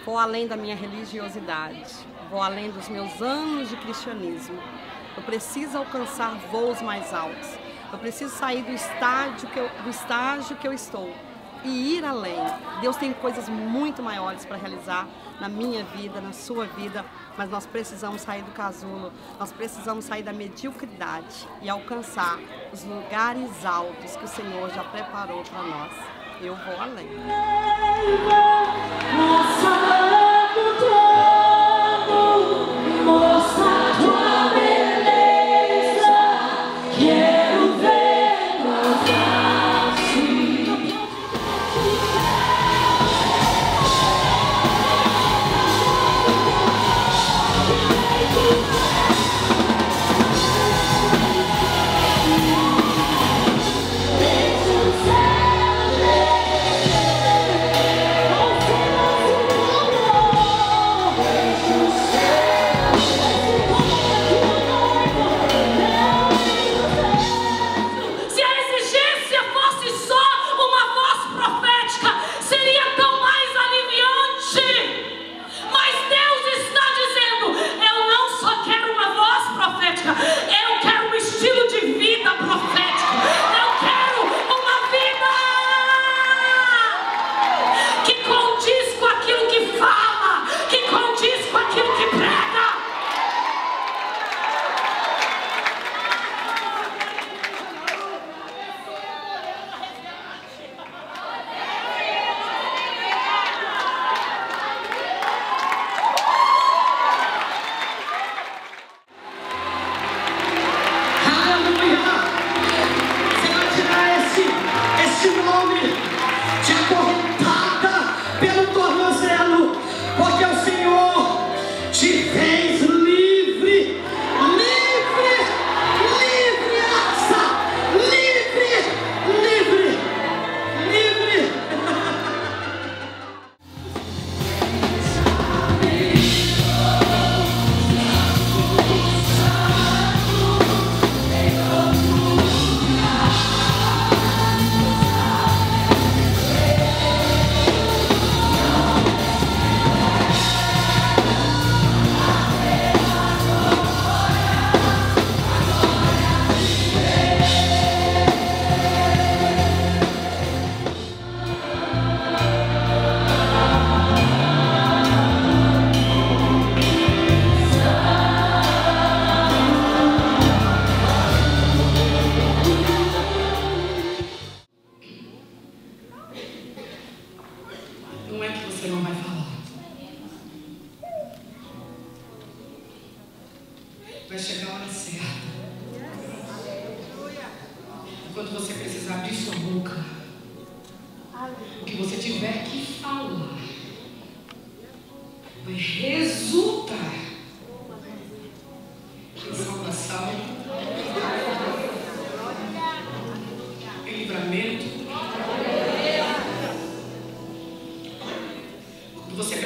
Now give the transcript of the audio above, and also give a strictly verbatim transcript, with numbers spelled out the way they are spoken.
Vou além da minha religiosidade, vou além dos meus anos de cristianismo. Eu preciso alcançar voos mais altos. Eu preciso sair do estágio que eu, do estágio que eu estou e ir além. Deus tem coisas muito maiores para realizar na minha vida, na sua vida, mas nós precisamos sair do casulo, nós precisamos sair da mediocridade e alcançar os lugares altos que o Senhor já preparou para nós. Eu vou além. Não é que você não vai falar. Vai chegar a hora certa. Enquanto você precisar abrir sua boca, o que você tiver que falar vai resultar em salvação, em livramento. Quando você